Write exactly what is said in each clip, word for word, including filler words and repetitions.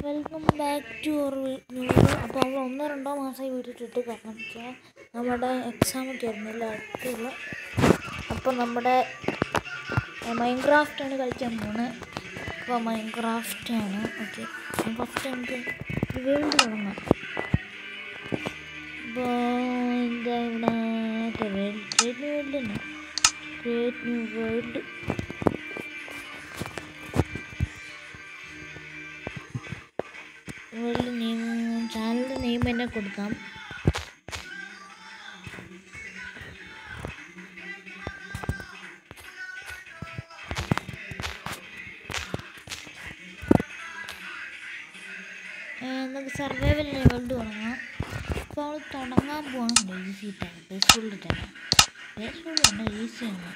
Welcome back to our new. അപ്പോൾ നമ്മൾ ഒന്നോ രണ്ടോ മാസമായി വീട്ടിട്ടിട്ട് കാരണം വെച്ചാൽ നമ്മുടെ എക്സാമൊക്കെ ആയിരുന്നില്ല അടുത്തുള്ള. അപ്പോൾ നമ്മുടെ മൈൻക്രാഫ്റ്റാണ് കളിക്കാൻ പോകുന്നത്. അപ്പോൾ മൈൻക്രാഫ്റ്റാണ് ഓക്കെ. ഫസ്റ്റ് നമുക്ക് വേൾഡ് തുടങ്ങാം. അപ്പോൾ എന്താ ഇവിടെ വേൾഡ് ക്രിയേറ്റ് ന്യൂ വേൾഡ് തന്നെ create new world. World name ചാനലിൻ്റെ നെയിം തന്നെ കൊടുക്കാം. നമുക്ക് സർവൈവൽ വേൾഡ് തുടങ്ങാം. അപ്പോൾ അവൾ തുടങ്ങാൻ പോകണം ഈസി ടൈം ബേസ്ഫുള്ളിൽ തന്നെ ബേസ്ഫുള്ളിൽ തന്നെ ഈസിയാണ്.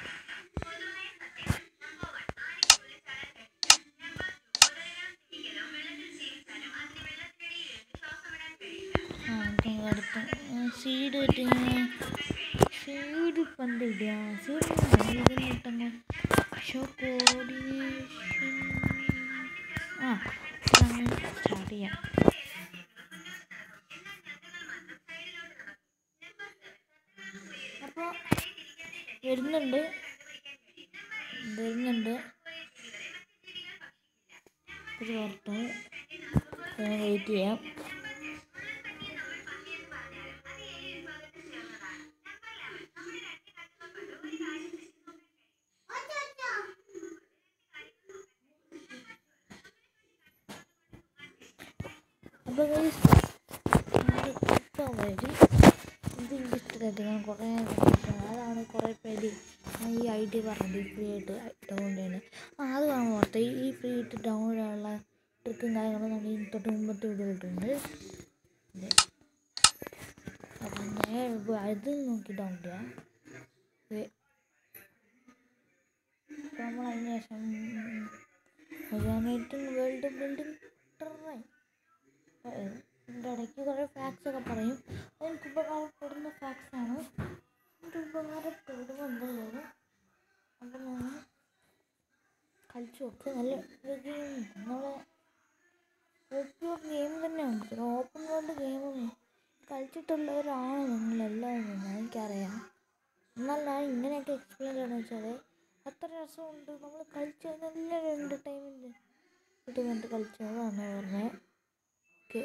അടുത്ത സീഡ് കിട്ടി. സീഡ് പണ്ട് ഇടുക സീഡ് ഇതിന് കിട്ടുന്ന ഷോ കോർഡിനേഷൻ. ആ സ്റ്റാർട്ട് ചെയ്യാം. അപ്പോൾ വരുന്നുണ്ട് വരുന്നുണ്ട് ഇത് വരട്ടെ, വെയിറ്റ് ചെയ്യാം. അപ്പോൾ ഇപ്പോൾ വരും. ഇത് എനിക്ക് ഇഷ്ടമായിട്ട് ഞാൻ കുറേ അതാണ് കുറേ പേര് ഈ ഐ ഡി പറഞ്ഞത് ഫ്രീ ആയിട്ട് ഡൗൺലോഡ് ചെയ്യുന്നത്. ആ അത് കാണാൻ ഓർത്തെ ഈ ഫ്രീ ആയിട്ട് ഡൗൺലോഡ് ചെയ്യാനുള്ള ട്രിക്കും കാര്യങ്ങളും നമ്മൾ ഈ തൊട്ട് മുമ്പത്തെ വീഡിയോ ഇട്ടിട്ടുണ്ട്. അപ്പം ഞാൻ ഇത് നോക്കി ഡൗൺലോഡ് ചെയ്യാം. നമ്മൾ അതിന് ശേഷം വേൾഡ് ബിൽഡിംഗ് ട്രൈ ഇതിൻ്റെ ഇടയ്ക്ക് കുറേ ഫാക്ട്സ് ഒക്കെ പറയും. അതെനിക്ക് ഉപകാരപ്പെടുന്ന ഫാക്ട്സാണ്. എനിക്ക് ഉപകാരപ്പെടുന്ന എന്തുള്ളത് അപ്പം ഞാൻ കളിച്ചു നോക്ക്. നല്ല ഗെയിം നമ്മളെ ഓപ്പൺ ഗെയിം തന്നെയാണ്. ചില ഓപ്പൺ വേൾഡ് ഗെയിമൊന്നും കളിച്ചിട്ടുള്ളവരാണ് നിങ്ങളെല്ലാവരും എനിക്കറിയാം. എന്നാൽ ഞാൻ ഇങ്ങനെയൊക്കെ എക്സ്പ്ലെയിൻ ചെയ്യണമെന്ന് വെച്ചാൽ അത്ര രസമുണ്ട്. നമ്മൾ കളിച്ച് നല്ല എൻ്റർടൈൻമെൻറ്റ് കിട്ടുന്നുണ്ട് കളിച്ചതാണ് പറഞ്ഞത്. ഓക്കെ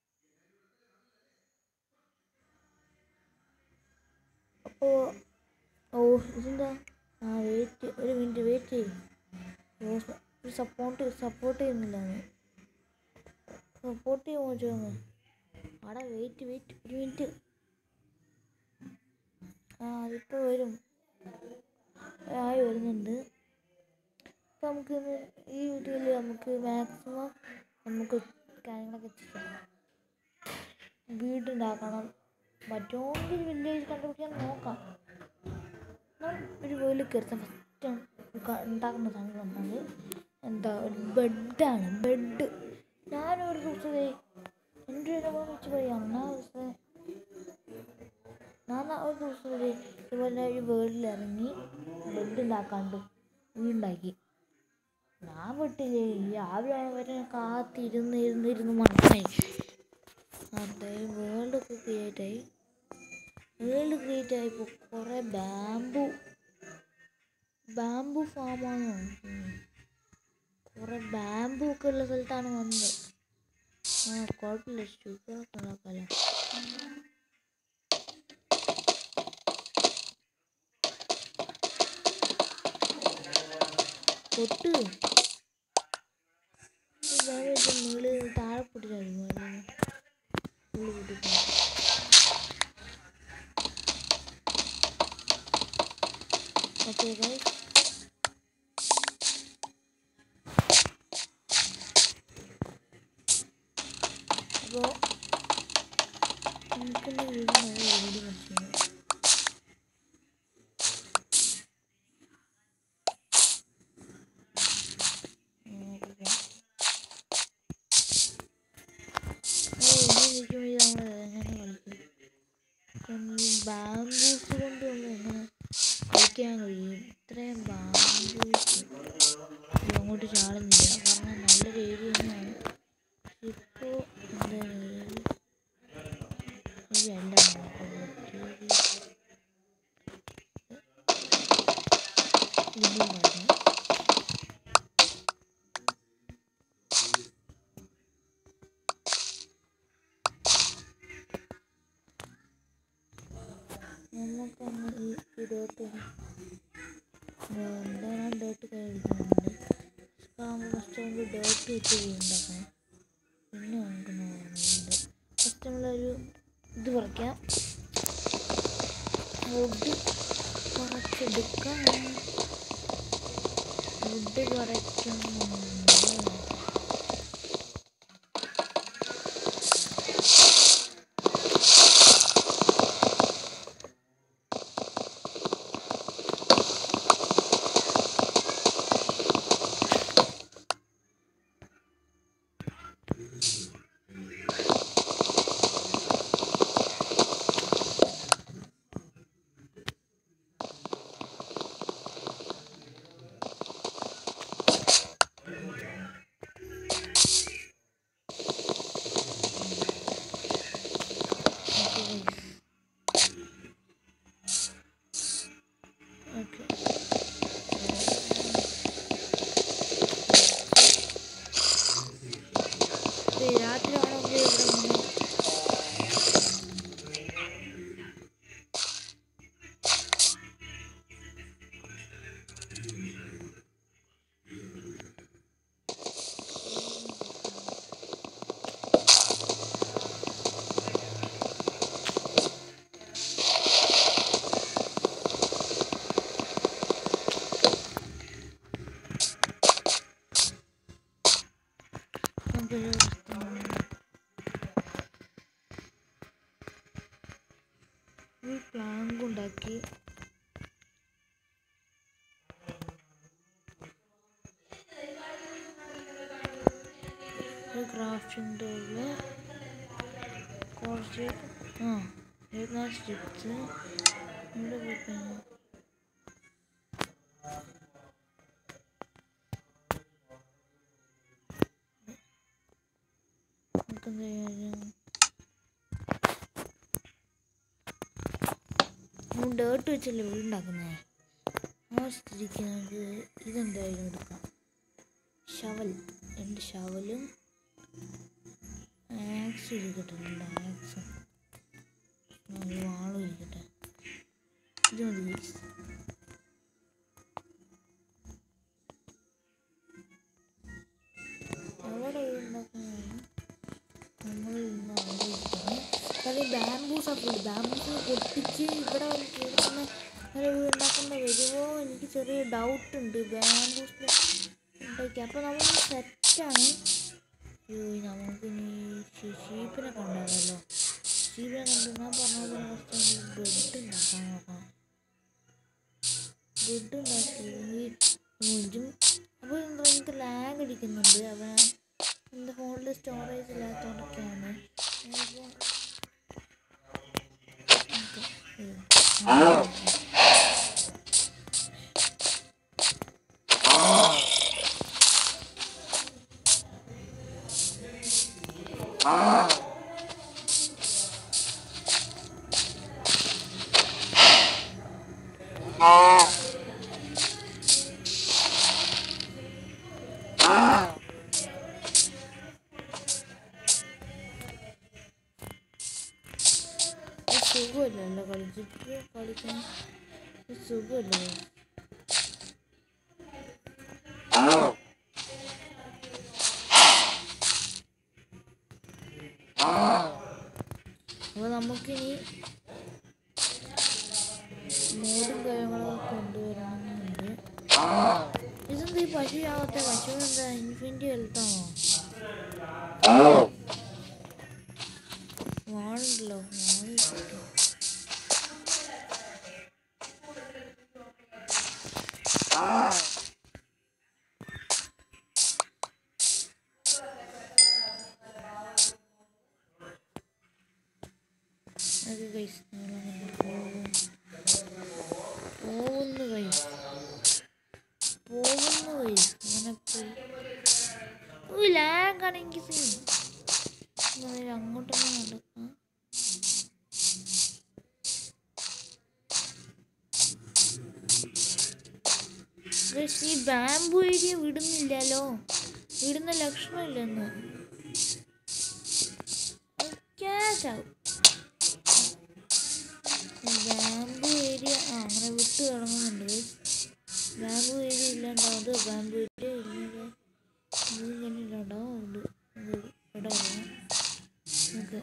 അപ്പോൾ ഓ ഇതെന്താ ആ വെയിറ്റ് ഒരു മിനിറ്റ് വെയിറ്റ് ചെയ്യും. സപ്പോർട്ട് സപ്പോർട്ട് ചെയ്യുന്നില്ല സപ്പോർട്ട് ചെയ്യുമോ ചോദിച്ചോന്ന്. അവിടെ വെയിറ്റ് വെയിറ്റ് ഒരു മിനിറ്റ്. ആ അതിപ്പോൾ വരും ആയി വരുന്നുണ്ട്. അപ്പോൾ നമുക്ക് ഈ വീഡിയോയിൽ നമുക്ക് മാക്സിമം നമുക്ക് കാര്യങ്ങളൊക്കെ ചെയ്യാം. വീടുണ്ടാക്കണം പറ്റുമെങ്കിൽ വില്ലേജ് കണ്ടുപിടിക്കാൻ നോക്കാം. ഒരു വീട്ടിൽ കയറുന്ന ഫസ്റ്റ് ഉണ്ടാക്കുന്ന സാധനം വന്നത് എന്താ ഒരു ബെഡാണ്. ബെഡ് ഞാനൊരു ദിവസത്തെ എൻ്റെ ഒരു വെച്ച് പറയാം. ഞാൻ ദിവസം ഞാൻ ഒരു ദിവസം ഇതുപോലെ ഒരു വീട്ടിൽ ഇറങ്ങി ബെഡ് ഉണ്ടാക്കാണ്ട് വീടുണ്ടാക്കി. ഞാൻ വിട്ടില്ലേ രാവിലെ വരെ കാത്തിരുന്ന് ഇരുന്ന് ഇരുന്ന് മണക്കായി. അതെ വേൾഡൊക്കെ ക്രിയേറ്റായി വേൾഡ് ക്രിയേറ്റ് ആയപ്പോൾ കുറേ ബാംബു ബാംബു ഫാമാണോ കുറേ ബാംബു ഒക്കെ ഉള്ള സ്ഥലത്താണ് വന്നത്. ആ കുഴപ്പമില്ല ഷുഗറൊക്കെ ഉണ്ടാക്കാമല്ലോ. പൊട്ട് നീള് താഴെ പൊട്ടിട്ടായിരുന്നു ഉള്ളു പൊട്ടിട്ട്. ഓക്കെ ഗൈസ് അപ്പോൾ എനിക്കെൻ്റെ വീട് നല്ല വീട് വെച്ചു. ബാംബൂസ് കൊണ്ട് നമ്മൾ എങ്ങനെ കളിക്കാൻ കഴിയും? ഇത്രയും ബാംബൂസ് അങ്ങോട്ട് ചാടുന്നില്ല കാരണം നല്ലൊരു ഏരിയ തന്നെയാണ്. നമുക്കന്ന് ഈ ഡേർട്ട് എന്താണ് ഡേർട്ട് കഴിക്കുന്നുണ്ട്. ആകുമ്പോൾ ഫസ്റ്റ് നമുക്ക് ഡേർട്ട് വെച്ച് ഉണ്ടാക്കണം. പിന്നെ നമുക്ക് നോക്കുന്നുണ്ട് ഫസ്റ്റ് നമ്മളൊരു ഇത് പറിക്കാം. വുഡ് കുറച്ചെടുക്കാം. വുഡ് കുറയ്ക്കുന്നുണ്ട്. രാത്രിയാണെങ്കിൽ ഇവിടെ നിന്ന് ഒരു പ്ലാങ്ക് ഉണ്ടാക്കി. ഒരു ക്രാഫ്റ്റിംഗ് ടേബിള് കുറച്ച് ആ ഇരുപത്തിനാല് സ്റ്റിക്സ് ഇവിടെ പോയി നമുക്കെന്താ ചെയ്യാം. നമ്മൾ ഡേർട്ട് വെച്ചല്ലേ വീടുണ്ടാക്കുന്നത്. ആ സ്ഥിതിക്ക് നമുക്ക് ഇതെന്തായാലും എടുക്കാം. ഷവൽ എൻ്റെ ഷവലും ആക്സ് ഇരിക്കട്ടെ. എൻ്റെ ആക്സും വാളും ഇരിക്കട്ടെ. ഇത് മതി. എവിടെ ഉണ്ടാക്കുന്നതാണ് നമ്മൾ ഇന്ന് ആലോചിക്കുന്നത്. കാരണം ബാംബൂസൊക്കെ ഉണ്ട്. ബാംബൂസ് പൊട്ടിച്ച് ഇവിടെ വന്ന് കേൾക്കുന്ന ഒരു വീടുണ്ടാക്കേണ്ട വരുമോ എനിക്ക് ചെറിയ ഡൗട്ട് ഉണ്ട്. ബാംബൂസ് ഉണ്ടാക്കി അപ്പോൾ നമ്മൾ സെറ്റാണ്. അയ്യോ നമുക്കിനി ഷീപ്പിനെ കണ്ടാലോ. ഷീപ്പിനെ കണ്ടു ഞാൻ പറഞ്ഞ പോലെ ഫസ്റ്റ് ബ്രെഡ് ഉണ്ടാക്കാൻ നോക്കണം. ബ്രെഡ് ഉണ്ടാക്കിയിരുന്നെങ്കിൽ മുഞ്ചും. അപ്പോൾ എന്താ എനിക്ക് ലാഗ് അടിക്കുന്നുണ്ട്. അവൻ എൻ്റെ ഫോണിൽ സ്റ്റോറേജ് ഇല്ലാത്തതുകൊണ്ടൊക്കെയാണ്. സുഖമില്ലല്ലോ കളിച്ചിട്ട് കളിക്കാൻ സുഖമില്ല. അപ്പോൾ നമുക്കിനി മോഡും കാര്യങ്ങളൊക്കെ കൊണ്ടുവരണമെന്നുണ്ട്. ഇതെന്താ ഈ പശു ആവട്ടെ. പശുവിനെന്താ ഇൻഫിനിറ്റി ഹെൽത്താണോ? വാളുണ്ടല്ലോ. വാള് അത് ഗൈസ് പോകുന്നു ഗൈസ് പോകുന്നു ഗൈസ് അങ്ങനെ പോയി. ലാഗാണ് എനിക്ക് സീൻ. അങ്ങോട്ടൊന്നും നടക്കാം. ഗൈസ് ഈ ബാംബു ഏരിയ വിടുന്നില്ലല്ലോ. വിടുന്ന ലക്ഷണമില്ലെന്ന്. ക്യാഷാവും. ബാമ്പു ഏരിയ ആ അങ്ങനെ വിട്ട് കിടങ്ങുന്നുണ്ട്. ബാമ്പു ഏരിയ ഇല്ലാണ്ടാവും. ബാമ്പു ഏരിയ ഇല്ല ഇത് ഇങ്ങനെ ഇല്ലാണ്ടാവും. ഉണ്ട് ഇവിടെ വരാം നമുക്ക്.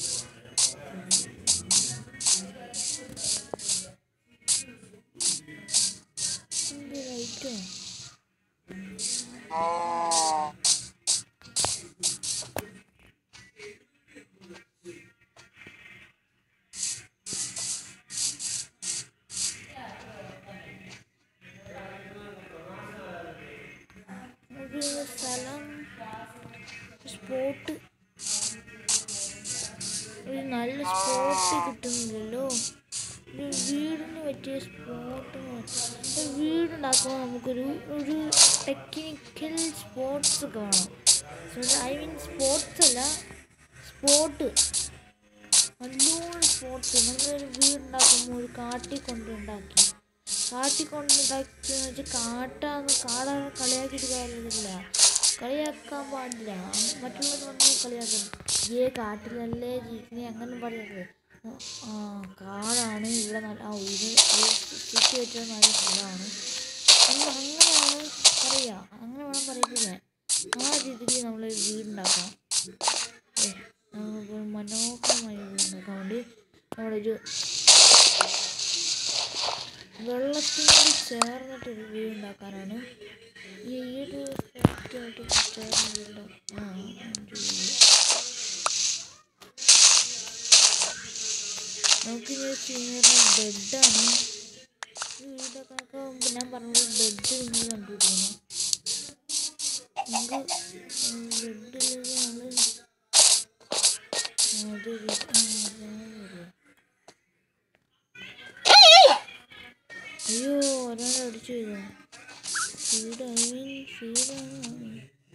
എന്ത് ലൈറ്റോ സ്ഥലം സ്പോട്ട് ഒരു നല്ല സ്പോട്ട് കിട്ടുന്നില്ലല്ലോ. ഒരു വീടിന് പറ്റിയ സ്പോട്ട് വീടുണ്ടാക്കുമ്പോൾ നമുക്കൊരു ഒരു ടെക്നിക്കൽ സ്പോർട്സ് ഒക്കെ വേണം. ഐ മീൻ സ്പോർട്സ് അല്ല സ്പോട്ട് നല്ലോണം സ്പോട്ട്. നമ്മളൊരു വീടുണ്ടാക്കുമ്പോൾ ഒരു കാട്ടിൽ കൊണ്ടുണ്ടാക്കി കാട്ടിൽ കൊണ്ടുണ്ടാക്കിയെന്ന് വെച്ചാൽ കാട്ടാന്ന് കാട കളിയാക്കിയിട്ട് കാര്യമില്ല. കളിയാക്കാൻ പാടില്ല. മറ്റുള്ളവർ വന്ന് കളിയാക്കുന്നു. ഏ കാട്ടിലല്ലേ ജീവിക്കണേ അങ്ങനെ പറയരുത്. ആ കാടാണ് ഇവിടെ നല്ല ആ ഇത് ചുറ്റി വെച്ചത് നല്ല സ്ഥലമാണ് നമ്മൾ അങ്ങനെയാണ് പറയുക. അങ്ങനെ വേണം പറയിപ്പിക്കാൻ. ആ രീതിക്ക് നമ്മളൊരു വീടുണ്ടാക്കാം. നമുക്ക് മനോഹരമായ വീടുണ്ടാക്കാൻ വേണ്ടി നമ്മളൊരു വെള്ളത്തിനോട് ചേർന്നിട്ടൊരു വീടുണ്ടാക്കാനാണ് ഈ ഒരു ഫാക്റ്റായിട്ട് ചേർന്ന് വീടുണ്ടാക്കാം. ആ നമുക്ക് ചെയ്യുന്ന ബെഡാണ്. വീടൊക്കെ ഞാൻ പറഞ്ഞത് ബെഡ് നിങ്ങൾ കണ്ടുപിടിക്കണം. നമുക്ക് ബെഡില്ലെങ്കിൽ നമ്മൾ അയ്യോ ഒരാൾ അടിച്ചു ചെയ്തോ. ഫീഡ് ഐ മീൻ ഫീഡാണ്.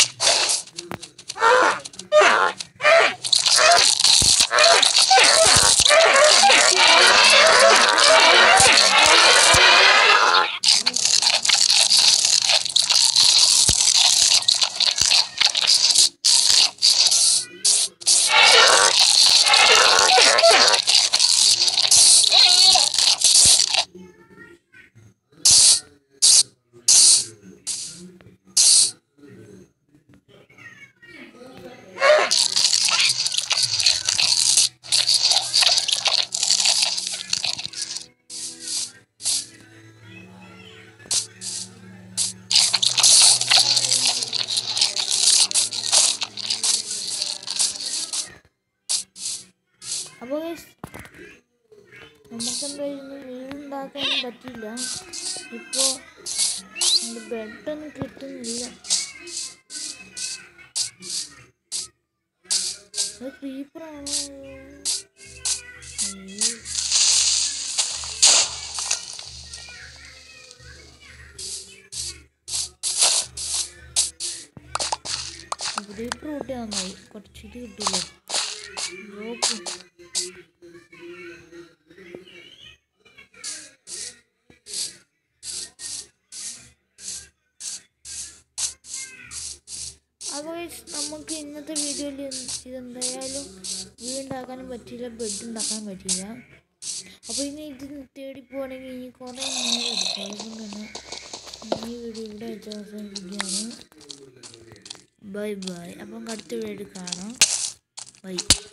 അപ്പോൾ നമുക്കെന്തായിരുന്നു വീടുണ്ടാക്കാനും പറ്റില്ല. ഇപ്പോൾ ബെഡൊന്നും കിട്ടുന്നില്ല. അത് ക്രീപ്പറാണോ? ക്രീപ്പർ കൂട്ടി നന്നായി. കുറച്ചിട്ട് കിട്ടില്ലേ നോക്ക്. അപ്പോൾ നമുക്ക് ഇന്നത്തെ വീഡിയോയിൽ ഇതെന്തായാലും വീടുണ്ടാക്കാനും പറ്റില്ല, ബെഡ് ഉണ്ടാക്കാനും പറ്റില്ല. അപ്പോൾ ഇനി ഇത് തേടി പോകണമെങ്കിൽ ഇനി കുറേ നേരം എടുക്കും. അതുകൊണ്ട് തന്നെ ഈ വീഡിയോ ഇവിടെ വെച്ച് അവസാനിപ്പിക്കുകയാണ്. Bye bye. അപ്പം അടുത്ത വീഡിയോ കാണാം. ബൈ.